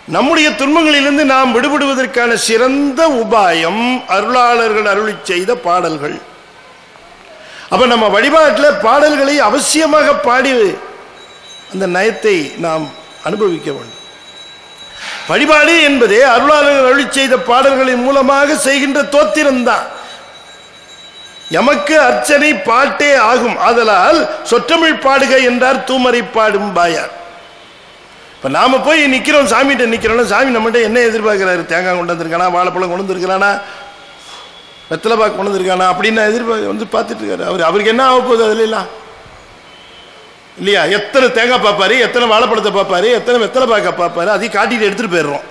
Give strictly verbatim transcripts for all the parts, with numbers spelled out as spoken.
நம்முடைய துன்பங்களிலிருந்து நாம் விடுபடுவதற்கான சிறந்த உபாயம் அருளாளர்கள் அருளி செய்த பாடல்கள். அப்ப நம்ம வழிபாட்டில் பாடல்களை அவசியமாக பாடி அந்த நயத்தை நாம் அனுபவிக்க வேண்டும். வழிபாடு என்பதே அருளாளர்கள் அருளி செய்த பாடல்களின் மூலமாக செய்கின்ற தோத்திரம்தான். எமக்கு அர்ச்சனை பாட்டே ஆகும், ஆதலால் சொற்றமிழ் பாடுக என்றார் தூமரை பாடும் பாயார். இப்ப நாம போய் நிக்கிறோம், சாமிகிட்ட நிக்கிறோம், சாமி நம்மகிட்ட என்ன எதிர்பார்க்கிறாரு? தேங்காய் கொண்டு வந்திருக்கானா, வாழைப்பழம் கொண்டு வந்திருக்கானா, வெத்தலை பாக்கு கொண்டு வந்திருக்கானா அப்படின்னு எதிர்பார்க்க வந்து பார்த்துட்டு இருக்காரு. அவர் அவருக்கு என்ன ஆக போகுது அதுல எல்லாம் இல்லையா? எத்தனை தேங்காய் பார்ப்பாரு, எத்தனை வாழைப்பழத்தை பார்ப்பாரு, எத்தனை வெத்தலை பாக்க பார்ப்பாரு, அதையும் காட்டிட்டு எடுத்துட்டு போயிடுறோம்.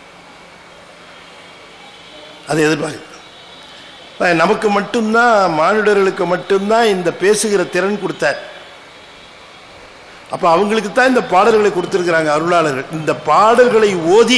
அதை எதிர்பார்க்க நமக்கு மட்டும்தான், மானுடர்களுக்கு மட்டும்தான் இந்த பேசுகிற திறன் கொடுத்தார். அப்ப அவங்களுக்கு தான் இந்த பாடல்களை கொடுத்திருக்கிறாங்க அருளாளர்கள். இந்த பாடல்களை ஓதி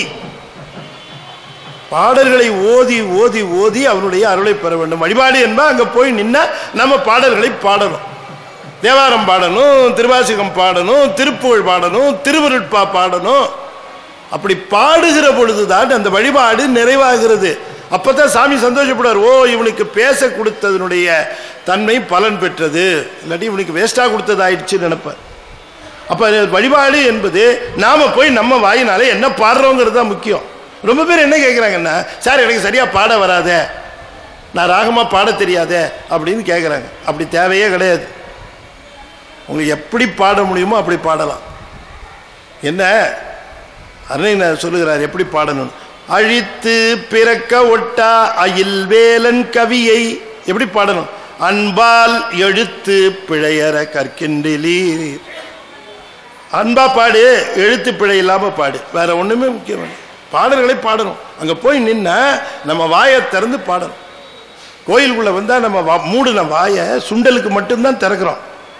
பாடல்களை ஓதி ஓதி ஓதி அவனுடைய அருளை பெற வேண்டும். வழிபாடு என்பா அங்க போய் நின்னா நம்ம பாடல்களை பாடணும். தேவாரம் பாடணும், திருவாசகம் பாடணும், திருப்புகழ் பாடணும், திருவருட்பா பாடணும். அப்படி பாடுகிற பொழுதுதான் அந்த வழிபாடு நிறைவாகிறது. அப்பதான் சாமி சந்தோஷப்படுவார். ஓ, இவனுக்கு பேச கொடுத்ததனுடைய தன்மை பலன் பெற்றது, இல்லாட்டி இவனுக்கு வேஸ்டா கொடுத்தது ஆயிடுச்சுன்னு நினைப்பார். அப்ப வழிபாடு என்பது நாம போய் நம்ம வாயினாலே என்ன பாடுறோங்கிறது தான் முக்கியம். ரொம்ப பேர் என்ன கேட்குறாங்கன்னா, சார் எனக்கு சரியா பாட வராதே, நான் ராகமா பாட தெரியாதே அப்படின்னு கேட்குறாங்க. அப்படி தேவையே கிடையாது. உங்களுக்கு எப்படி பாட முடியுமோ அப்படி பாடலாம். என்ன அருணை சொல்லுகிறார் எப்படி பாடணும்? அழித்து பிறக்க ஒட்டா அயில் வேலன் கவியை எப்படி பாடணும்? அன்பால் எழுத்து பிழையற கற்கின்றீர். அன்பா பாடு, எழுத்து பிழை இல்லாம பாடு, வேற ஒண்ணுமே முக்கியம். பாடல்களை பாடணும். அங்க போய் நின்ன நம்ம வாயை திறந்து பாடணும். கோயிலுக்குள்ள வந்தா நம்ம மூடுன வாயை சுண்டலுக்கு மட்டும்தான் திறக்கிறோம்,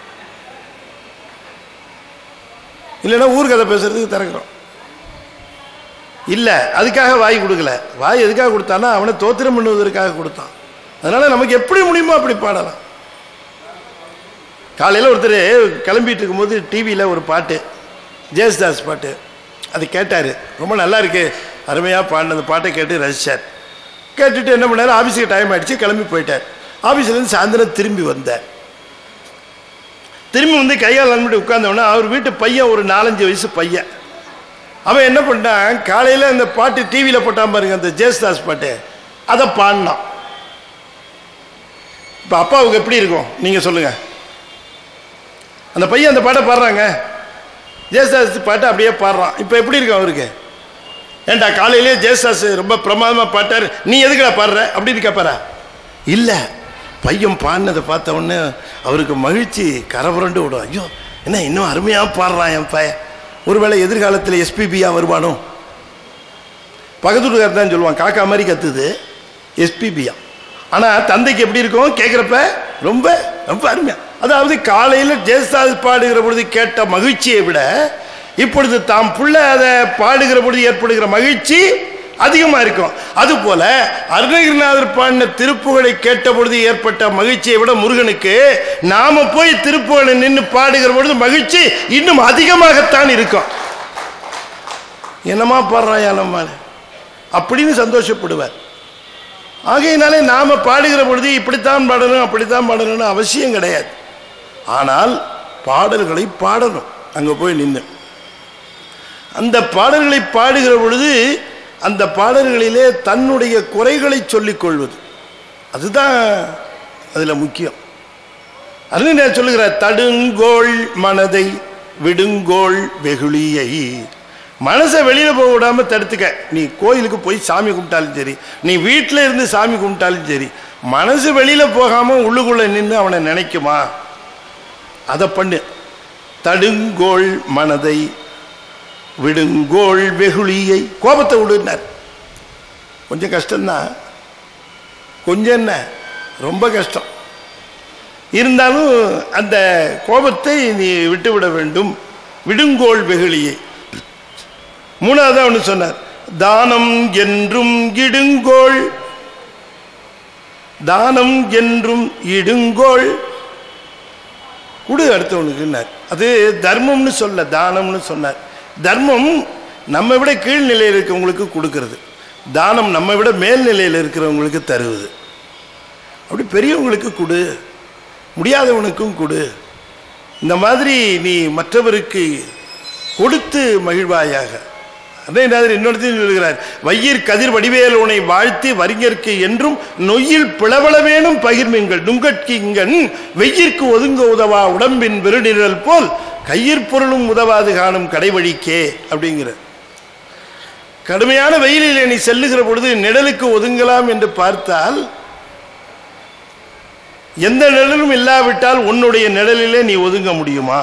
இல்லைன்னா ஊர்கதை பேசுறதுக்கு திறக்கிறோம். இல்ல அதுக்காக வாய் கொடுக்கல. வாய் எதுக்காக கொடுத்தானா அவனை தோத்திரம் பண்ணுவதற்காக கொடுத்தான். அதனால நமக்கு எப்படி முடியுமோ அப்படி பாடலாம். காலையில் ஒருத்தர் கிளம்பிட்டு இருக்கும்போது டிவியில் ஒரு பாட்டு, ஜேசுதாஸ் பாட்டு, அது கேட்டார். ரொம்ப நல்லா இருக்கு, அருமையாக பாடின அந்த பாட்டை கேட்டு ரசித்தார். கேட்டுட்டு என்ன பண்ணார், ஆஃபீஸுக்கு டைம் ஆகிடுச்சு, கிளம்பி போயிட்டார். ஆஃபீஸ்லேருந்து சாயந்தரம் திரும்பி வந்தார். திரும்பி வந்து கையால் நம்பிட்டு உட்கார்ந்தவொடனே அவர் வீட்டு பையன் ஒரு நாலஞ்சு வயசு பையன். அவன் என்ன பண்ணான், காலையில் அந்த பாட்டு டிவியில் போட்டான் பாருங்க, அந்த ஜேசுதாஸ் பாட்டு, அதை பாடினான். இப்போ அப்பாவுக்கு எப்படி இருக்கும் நீங்கள் சொல்லுங்கள்? அந்த பையன் அந்த பாட்டை பாடுறாங்க, ஜேசுதாஸ் பாட்டை அப்படியே பாடுறான். இப்போ எப்படி இருக்கும் அவருக்கு? ஏன்டா காலையிலேயே ஜேசுதாஸ் ரொம்ப பிரமாதமாக பாட்டார், நீ எதுக்குடா பாடுற அப்படின்னு கேட்பாரா? இல்லை, பையன் பாடினதை பார்த்த உடனே அவருக்கு மகிழ்ச்சி கரபுரண்டு விடும். ஐயோ என்ன இன்னும் அருமையாக பாடுறான் என் பையன், ஒருவேளை எதிர்காலத்தில் எஸ்பிபியா வருவானோ. பக்கத்துக்காரர் தான் சொல்லுவான், காக்கா மாதிரி கத்துது எஸ்பிபியா. ஆனால் தந்தைக்கு எப்படி இருக்கும் கேட்குறப்ப? ரொம்ப ரொம்ப அருமையா. அதாவது காலையில் ஜேசுதாஸ் பாடுகிற பொழுது கேட்ட மகிழ்ச்சியை விட இப்பொழுது தாம் புள்ள அதை பாடுகிற பொழுது ஏற்படுகிற மகிழ்ச்சி அதிகமா இருக்கும். அதுபோல அருணகிரிநாதர் பாடின திருப்புகழை கேட்ட பொழுது ஏற்பட்ட மகிழ்ச்சியை விட முருகனுக்கு நாம போய் திருப்புகழை நின்று பாடுகிற பொழுது மகிழ்ச்சி இன்னும் அதிகமாகத்தான் இருக்கும். என்னமா பாடுறாயா நம்ம அப்படின்னு சந்தோஷப்படுவார். ஆகையினாலே நாம பாடுகிற பொழுது இப்படித்தான் பாடணும் அப்படித்தான் பாடணும்னு அவசியம் கிடையாது. ஆனால் பாடல்களை பாடணும். அங்க போய் நின்று அந்த பாடல்களை பாடுகிற பொழுது அந்த பாடல்களிலே தன்னுடைய குறைகளை சொல்லிக் கொள்வது, அதுதான் அதுல முக்கியம். அது சொல்லுகிறார், தடுங்கோள் மனதை விடுங்கோள் வெகுளியை. மனசை வெளியில போக விடாம தடுத்துக்க. நீ கோயிலுக்கு போய் சாமி கும்பிட்டாலும் சரி, நீ வீட்டில் இருந்து சாமி கும்பிட்டாலும் சரி, மனசு வெளியில போகாம உள்ளுக்குள்ள நின்று அவனை நினைக்குமா, அதை பண்ணு. தடுங்கோள் மனதை விடுங்கோள் வெகுளியை. கோபத்தை விடுனார். கொஞ்சம் கஷ்டம்தான், கொஞ்சம் என்ன ரொம்ப கஷ்டம் இருந்தாலும் அந்த கோபத்தை நீ விட்டுவிட வேண்டும். விடுங்கோள் வெகுளியை. மூணாவது ஒன்று சொன்னார், தானம் என்றும் இடுங்கோள். தானம் என்றும் இடுங்கோள் குடு அடுத்தவனுக்குன்னார். அது தர்மம்னு சொல்ல, தானம்னு சொன்னார். தர்மம் நம்ம விட கீழ்நிலையில் இருக்கிறவங்களுக்கு கொடுக்கறது, தானம் நம்ம விட மேல்நிலையில் இருக்கிறவங்களுக்கு தருவது. அப்படி பெரியவங்களுக்கு கொடு, முடியாதவனுக்கும் கொடு. இந்த மாதிரி நீ மற்றவருக்கு கொடுத்து மகிழ்வாயாக. அதே மாதிரி இன்னொருத்தையும் சொல்கிறார், வையிற் கதிர் வடிவேல் உனை வாழ்த்தி வரிஞர்க்கு என்றும் நொய்யில் பிளவளவேனும் பகிர்மீன்கள் நுங்கட்கு இங்கன் வெய்யிற்கு ஒதுங்க உதவா உடம்பின் விருநிழல் போல் கையிற் பொருளும் உதவாது காணும் கடைவழிக்கே அப்படிங்கிற. கடுமையான வெயிலில் நீ செல்லுகிற பொழுது நிழலுக்கு ஒதுங்கலாம் என்று பார்த்தால் எந்த நிழலும் இல்லாவிட்டால் உன்னுடைய நிழலிலே நீ ஒதுங்க முடியுமா?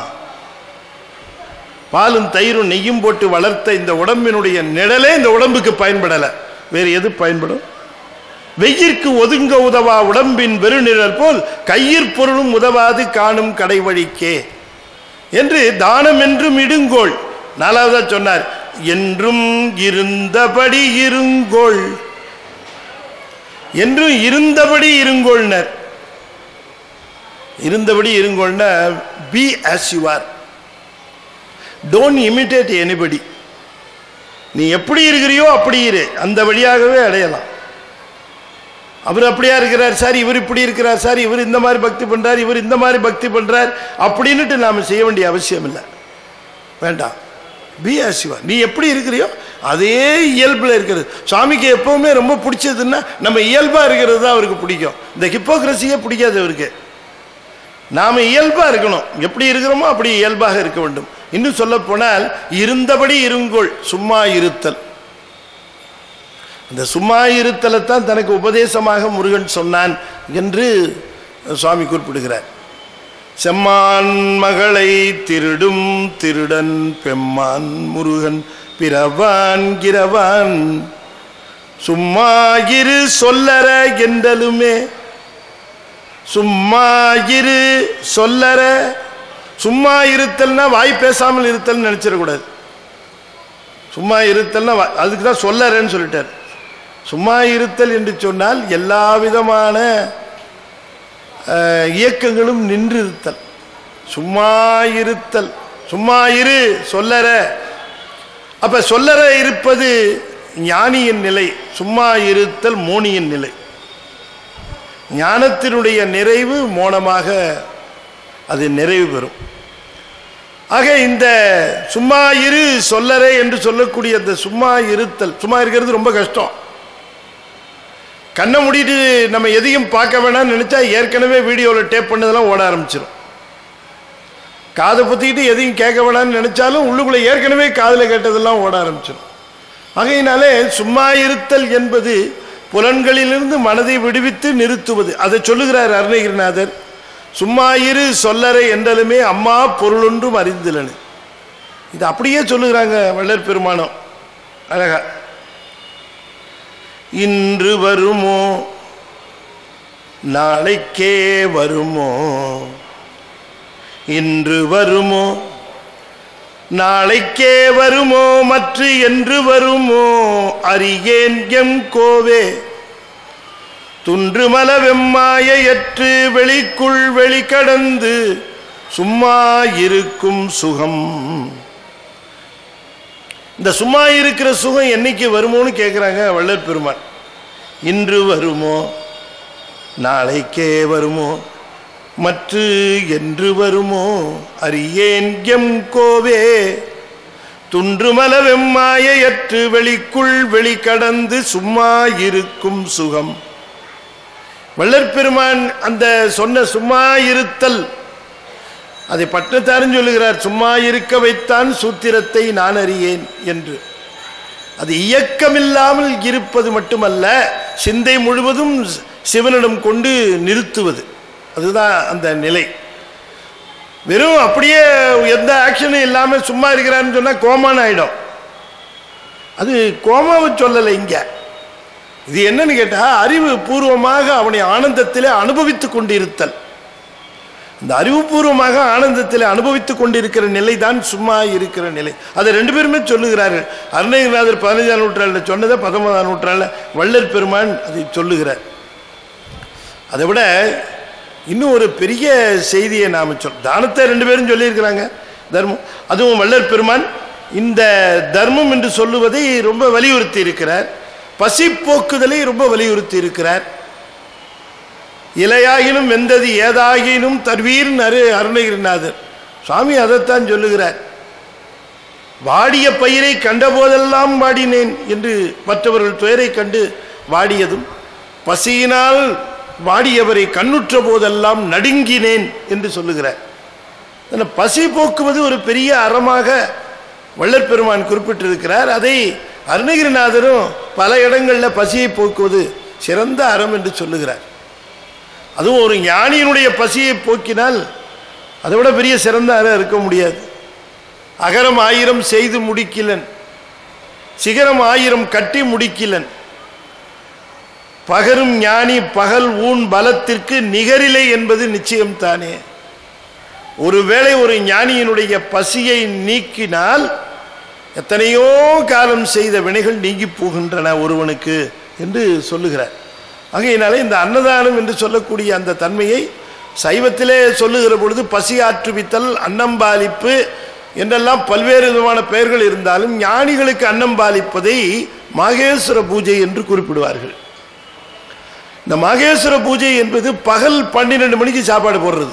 பாலும் தயிரும் நெய்யும் போட்டு வளர்த்த இந்த உடம்பினுடைய நிழலே இந்த உடம்புக்கு பயன்படலை, வேறு எது பயன்படும்? வெய்யிற்கு ஒதுங்க உதவா உடம்பின் வெறுநிழல் போல் கையிற் பொருளும் உதவாது காணும் கடைவழிக்கே என்று தானம் என்றும் இடுங்கோள். நாலாவதா சொன்னார், என்றும் இருந்தபடி இருங்கோள், என்றும் இருந்தபடி இருங்கோள்னர். இருந்தபடி இருங்கோள்னா be as you are, don't imitate anybody. நீ எப்படி இருக்கிறியோ அப்படி இரு, அந்த வழியாகவே அடையலாம். அவர் அப்படியா இருக்கிறார் சார், இவர் இப்படி இருக்கிறார் சார், இவர் இந்த மாதிரி பக்தி பண்றார், இவர் இந்த மாதிரி பக்தி பண்றார் அப்படின்னுட்டு நாம செய்ய வேண்டிய அவசியம் இல்லை, வேண்டாம். பி as you are, நீ எப்படி இருக்கிறியோ அதே இயல்புல இருக்கிறது. சுவாமிக்கு எப்பவுமே ரொம்ப பிடிச்சதுன்னா நம்ம இயல்பா இருக்கிறது தான் அவருக்கு பிடிக்கும். இந்த ஹிப்போக்ரஸியே பிடிக்காது அவருக்கு. நாம இயல்பா இருக்கணும், எப்படி இருக்கிறோமோ அப்படி இயல்பாக இருக்க வேண்டும். இன்னும் சொல்ல போனால் இருந்தபடி இருங்கோள், சும்மா இருத்தல். அந்த சும்மா இருத்தலை தான் தனக்கு உபதேசமாக முருகன் சொன்னான் என்று சுவாமி குறிப்பிடுகிறார். செம்மான் மகளை திருடும் திருடன் பெம்மான் முருகன் பிறவான் கிரவான் சும்மா இரு சொல்லற என்றலுமே. சும்மா இரு சொல்லற, சும்மா இருத்தல்னா வாய் பேசாமல் இருத்தல் நினைச்சிடக்கூடாது. சும்மா இருத்தல்னா அதுக்கு தான் சொல்லறேன்னு சொல்லிட்டார். சும்மா இருத்தல் என்று சொன்னால் எல்லா விதமான இயக்கங்களும் நின்று இருத்தல். சும்மா இருத்தல், சும்மா இரு சொல்லற. அப்ப சொல்லற இருப்பது ஞானியின் நிலை, சும்மா இருத்தல் மோனியின் நிலை. ஞானத்தினுடைய நிறைவு மோனமாக அது நிறைவு பெறும். ஆக இந்த சும்மா இரு சொல்லறை என்று சொல்லக்கூடிய அந்த சும்மா இருத்தல், சும்மா இருக்கிறது ரொம்ப கஷ்டம். கண்ணை மூடிட்டு நம்ம எதையும் பார்க்க வேணாம்னு நினைச்சா ஏற்கனவே வீடியோவில் டேப் பண்ணதெல்லாம் ஓட ஆரம்பிச்சிடும். காதை பொத்திக்கிட்டு எதையும் கேட்க வேணாம்னு நினைச்சாலும் உள்ளுக்குள்ளே ஏற்கனவே காதில் கேட்டதெல்லாம் ஓட ஆரம்பிச்சிடும். ஆகையினாலே சும்மா இருத்தல் என்பது புலன்களிலிருந்து மனதை விடுவித்து நிறுத்துவது. அதை சொல்லுகிறார் அருணகிரிநாதர். சும்மா இரு சொல்லறை என்றலுமே அம்மா பொருளொன்றும் அறிந்திலனு. இது அப்படியே சொல்லுகிறாங்க வள்ளற் பெருமானம் அழகா. இன்று வருமோ நாளைக்கே வருமோ, இன்று வருமோ நாளைக்கே வருமோ மற்ற என்று வருமோ அறியேன் எம் கோவே. துன்றுமல வெம்மாயற்று வெளிக்குள் வெளிக்கடந்து சும்மா இருக்கும் சுகம். இந்த சும்மா இருக்கிற சுகம் என்னைக்கு வருமோன்னு கேட்குறாங்க வள்ளற் பெருமான். இன்று வருமோ நாளைக்கே வருமோ மற்ற என்று வருமோ அறியேன் எம் கோவே. துன்றுமல வெம்மாயற்று வெளிக்குள் வெளிக்கடந்து சும்மா இருக்கும் சுகம். வள்ளற் பெருமான் அந்த சொன்ன சும்மா இருத்தல் அதை பட்டத்தாரும் சொல்லுகிறார். சும்மா இருக்க வைத்தான் சூத்திரத்தை நான் அறியேன் என்று. அது இயக்கமில்லாமல் இருப்பது மட்டுமல்ல, சிந்தை முழுவதும் சிவனிடம் கொண்டு நிறுத்துவது. அதுதான் அந்த நிலை. வெறும் அப்படியே எந்த ஆக்ஷனும் இல்லாமல் சும்மா இருக்கிறான்னு சொன்னால் கோமான்னு ஆயிடும். அது கோமாவை சொல்லலை இங்க. இது என்னன்னு கேட்டா அறிவு பூர்வமாக அவனை ஆனந்தத்திலே அனுபவித்துக் கொண்டிருத்தல். இந்த அறிவுபூர்வமாக ஆனந்தத்தில் அனுபவித்துக் கொண்டிருக்கிற நிலை தான் சும்மா இருக்கிற நிலை. அதை ரெண்டு பேருமே சொல்லுகிறார்கள். அருணகிரிநாதர் பதினஞ்சாம் நூற்றாண்டில் சொன்னதை பத்தொன்பதாம் நூற்றாண்டில் வள்ளற் பெருமான் அதை சொல்லுகிறார். அதை விட இன்னும் ஒரு பெரிய செய்தியை நாம் சொல் தானத்தை ரெண்டு பேரும் சொல்லியிருக்கிறாங்க தர்மம். அதுவும் வள்ளற் பெருமான் இந்த தர்மம் என்று சொல்லுவதை ரொம்ப வலியுறுத்தி இருக்கிறார். பசி போக்குதலை ரொம்ப வலியுறுத்தி இருக்கிறார். இலையாகினும் வெந்தது ஏதாகினும் தருவீர் அரு அருணகிரிநாதர் சுவாமி அதைத்தான் சொல்லுகிறார். வாடிய பயிரை கண்டபோதெல்லாம் வாடினேன் என்று மற்றவர்கள் துயரை கண்டு வாடியதும், பசியினால் வாடியவரை கண்ணுற்ற போதெல்லாம் நடுங்கினேன் என்று சொல்லுகிறார். பசி போக்குவது ஒரு பெரிய அறமாக வள்ளற் பெருமான் குறிப்பிட்டிருக்கிறார். அதை அருணகிரிநாதரும் பல இடங்களில் பசியை போக்குவது சிறந்த அறம் என்று சொல்லுகிறார். அதுவும் ஒரு ஞானியினுடைய பசியை போக்கினால் அதை விட பெரிய சிறந்த அறம் இருக்க முடியாது. அகரம் ஆயிரம் செய்து முடிக்கிலன், சிகரம் ஆயிரம் கட்டி முடிக்கிலன், பகரும் ஞானி பகல் ஊன் பலத்திற்கு நிகரில்லை என்பது நிச்சயம் தானே. ஒருவேளை ஒரு ஞானியினுடைய பசியை நீக்கினால் எத்தனையோ காலம் செய்த வினைகள் நீங்கி போகின்றன ஒருவனுக்கு என்று சொல்லுகிறார். ஆகையினாலே இந்த அன்னதானம் என்று சொல்லக்கூடிய அந்த தன்மையை சைவத்திலே சொல்லுகிற பொழுது பசி ஆற்றுவித்தல், அன்னம்பாலிப்பு என்றெல்லாம் பல்வேறு விதமான பெயர்கள் இருந்தாலும் ஞானிகளுக்கு அன்னம்பாலிப்பதை மாகேஸ்வர பூஜை என்று குறிப்பிடுவார்கள். இந்த மாகேஸ்வர பூஜை என்பது பகல் பன்னிரெண்டு மணிக்கு சாப்பாடு போடுறது.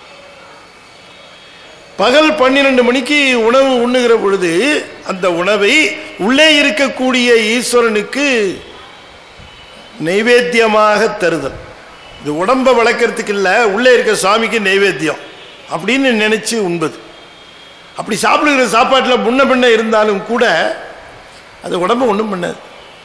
பகல் பன்னிரெண்டு மணிக்கு உணவு உண்ணுகிற பொழுது அந்த உணவை உள்ளே இருக்கக்கூடிய ஈஸ்வரனுக்கு நைவேத்தியமாக தருதல். இது உடம்பை வளர்க்கறதுக்கு இல்லை, உள்ளே இருக்க சுவாமிக்கு நைவேத்தியம் அப்படின்னு நினைச்சு உண்பது. அப்படி சாப்பிடுகிற சாப்பாட்டில் முன்ன பின்ன இருந்தாலும் கூட அது உடம்பை ஒன்றும் பண்ணாது.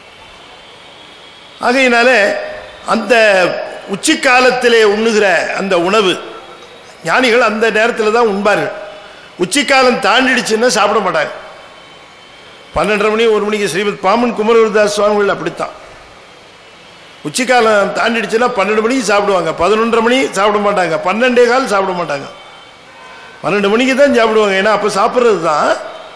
ஆகையினால அந்த உச்சி காலத்திலே உண்ணுகிற அந்த உணவு ஞானிகள் அந்த நேரத்தில் தான் உண்பார்கள். உச்சிக்காலம் தாண்டிடுச்சுன்னா சாப்பிட மாட்டாங்க. பன்னெண்டரை மணி ஒரு மணிக்கு ஸ்ரீமத் பாமன் குமரகுருதாஸ் சுவாமிகள் அப்படித்தான். உச்சிக்காலம் தாண்டிடுச்சுன்னா பன்னெண்டு மணிக்கு சாப்பிடுவாங்க, பதினொன்றரை மணி சாப்பிட மாட்டாங்க, பன்னெண்டே கால் சாப்பிட மாட்டாங்க, பன்னெண்டு மணிக்கு தான் சாப்பிடுவாங்க. ஏன்னா அப்போ சாப்பிட்றது தான்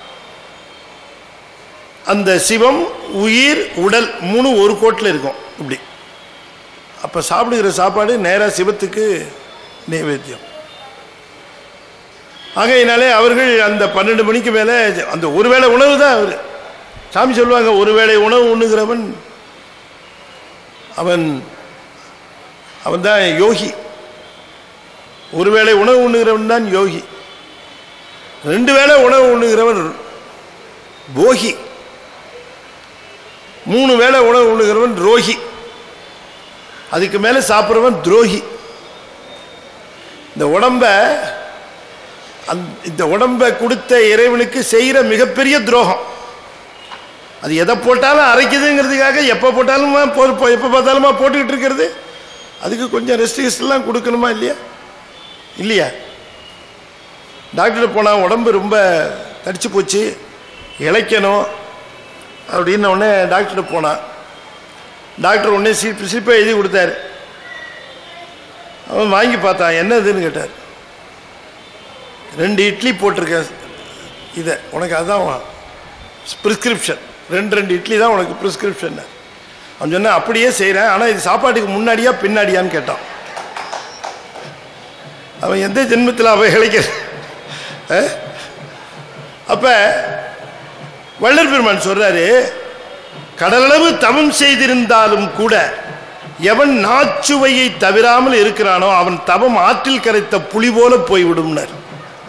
அந்த சிவம் உயிர் உடல் மூணு ஒரு கோட்டில் இருக்கும். இப்படி அப்போ சாப்பிடுகிற சாப்பாடு நேராக சிவத்துக்கு நைவேத்தியம். ஆகையினாலே அவர்கள் அந்த பன்னெண்டு மணிக்கு மேலே அந்த ஒருவேளை உணவு தான் அவர் சாமி சொல்லுவாங்க. ஒருவேளை உணவு உண்ணுகிறவன் அவன் அவன் தான் யோகி. ஒருவேளை உணவு உண்ணுகிறவன் தான் யோகி. ரெண்டு வேளை உணவு உண்ணுகிறவன் போகி. மூணு வேளை உணவு உண்ணுகிறவன் ரோகி. அதுக்கு மேலே சாப்பிட்றவன் துரோகி. இந்த உடம்ப இந்த உடம்பை கொடுத்த இறைவனுக்கு செய்கிற மிகப்பெரிய துரோகம். அது எதை போட்டாலும் அரைக்குதுங்கிறதுக்காக எப்போ போட்டாலுமா எப்போ பார்த்தாலுமா போட்டுக்கிட்டு இருக்கிறது. அதுக்கு கொஞ்சம் ரெஸ்ட்ரிக்ஷன்லாம் கொடுக்கணுமா இல்லையா? இல்லையா? டாக்டர் போனால் உடம்பு ரொம்ப தடிச்சு போச்சு, இழைக்கணும் அப்படின்ன உடனே டாக்டர் போனான். டாக்டர் உடனே சீப் சீப்பை எழுதி கொடுத்தாரு. அவன் வாங்கி பார்த்தான். என்ன இதுன்னு கேட்டார். ரெண்டு இட்லி போட்டிருக்க இதை உனக்கு அதுதான் ப்ரிஸ்கிரிப்ஷன், ரெண்டு ரெண்டு இட்லி தான் உனக்கு ப்ரிஸ்கிரிப்ஷன். அவன் சொன்ன அப்படியே செய்கிறேன், ஆனால் இது சாப்பாட்டுக்கு முன்னாடியா பின்னாடியான்னு கேட்டான். அவன் எந்த ஜென்மத்தில் அவன் இழைக்க. அப்ப வள்ளற் பெருமான் சொல்றாரு, கடலளவு தவம் செய்திருந்தாலும் கூட எவன் நாச்சுவையை தவிராமல் இருக்கிறானோ அவன் தவம் ஆற்றில் கரைத்த புலி போல போய்விடும்னார்.